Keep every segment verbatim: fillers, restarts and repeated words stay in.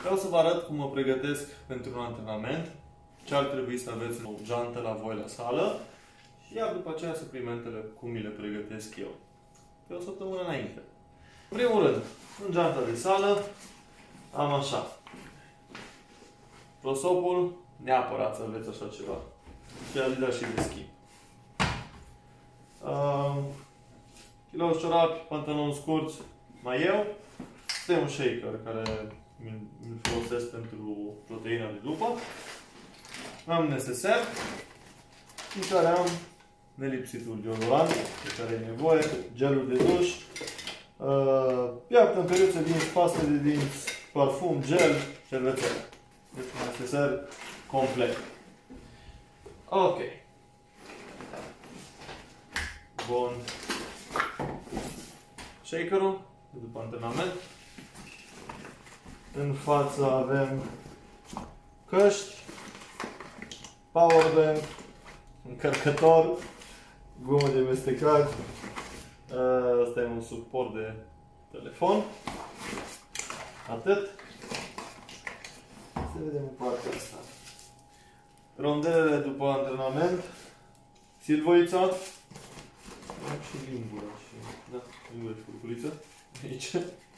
Vreau să vă arăt cum mă pregătesc pentru un antrenament, ce ar trebui să aveți o geantă la voi la sală și iar după aceea suplimentele, cum mi le pregătesc eu. Pe o săptămână înainte. În primul rând, în geanta de sală am așa. Prosopul, neapărat să aveți așa ceva. Și Adidas și de schimb. Uh, Chiloți, ciorapi, pantaloni scurți, mai eu. Este un shaker care îl folosesc pentru proteina de după. Am neseser, în care am nelipsitul deodorant pe care e nevoie, gelul de duș, uh, piaptă, împeriuțe dinți, paste de dinți, parfum, gel, șervețel. Deci un neseser complet. Ok. Bun. Shakerul, după antrenament. În față avem căști, powerbank, încărcător, gumă de mestecat. Asta e un suport de telefon. Atât. Să vedem în partea asta. Rondelele după antrenament. Silvoița. Și lingura. Și, da, lingura și furculiță. Aici.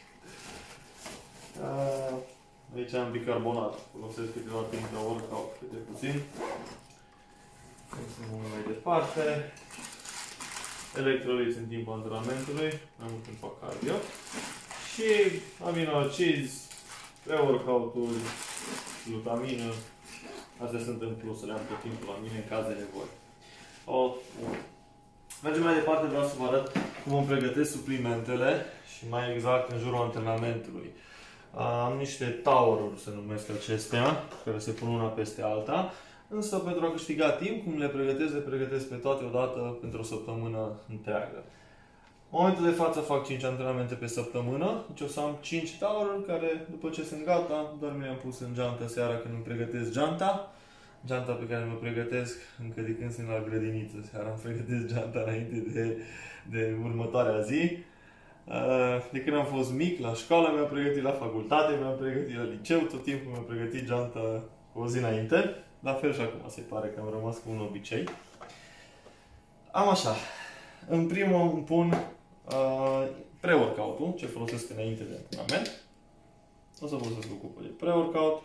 Aici am bicarbonat. Folosesc câteva timp la workout, câte puțin. Mergem mai departe. Electroliți în timpul antrenamentului, mai mult în fac cardio. Și aminoacizi, pre-workout-uri, glutamină. Astea sunt în plus, le am tot timpul la mine în caz de nevoie. O, Mergem mai departe, vreau să vă arăt cum îmi pregătesc suplimentele și mai exact în jurul antrenamentului. Am niște tower-uri, se numesc acestea, care se pun una peste alta. Însă, pentru a câștiga timp, cum le pregătesc, le pregătesc pe toate odată pentru o săptămână întreagă. În momentul de față fac cinci antrenamente pe săptămână, deci o să am cinci tower-uri care, după ce sunt gata, doar mi le-am pus în geantă seara când îmi pregătesc geanta. Geanta pe care mă pregătesc încă de când sunt la grădiniță. Seara îmi pregătesc geanta înainte de, de următoarea zi. De când am fost mic, la școală mi-am pregătit, la facultate mi-am pregătit, la liceu, tot timpul mi-am pregătit geanta o zi înainte. La fel și acum se pare că am rămas cu un obicei. Am așa. În primul îmi pun uh, pre-workout-ul, ce folosesc înainte de antrenament. O să folosesc o cupă de pre-workout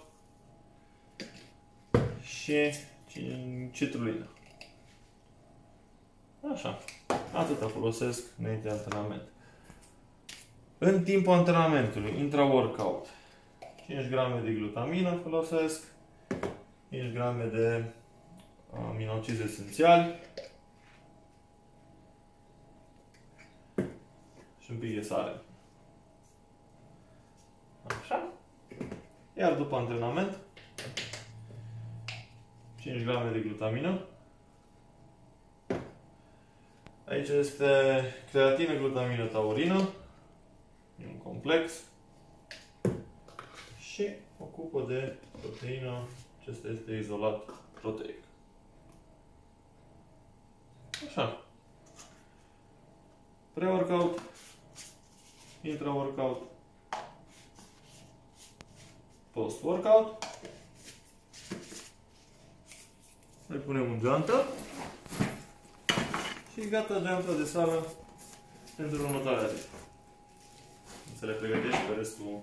și citrulină. Așa. Atâta folosesc înainte de antrenament. În timpul antrenamentului, intra-workout, cinci grame de glutamină folosesc, cinci grame de aminoacizi esențiali și un pic de sare. Așa. Iar după antrenament, cinci grame de glutamină. Aici este creatină, glutamină, taurină. E un complex. Și o cupă de proteină. Acesta este izolat proteic. Așa. Pre-workout, intra-workout, post-workout. Mai punem în geantă. Și gata geanta de sală pentru următoarea zi. Să le pregătești pe restul.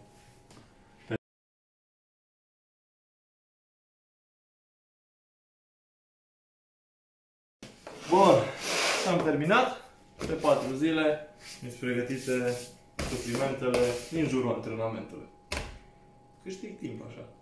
Bun, am terminat. Pe patru zile mi-s pregătite suplimentele din jurul antrenamentului. Câștig timp așa.